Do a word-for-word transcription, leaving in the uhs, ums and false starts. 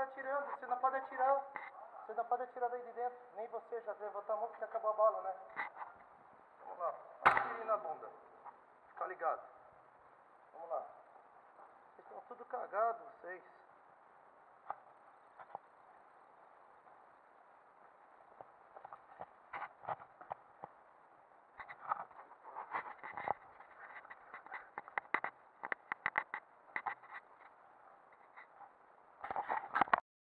atirando, você não pode atirar. Você não pode atirar daí de dentro. Nem você, já levantou a mão porque acabou a bala, né? Vamos lá, atire na bunda. Fica ligado. Vamos lá. Vocês estão tudo cagados, vocês.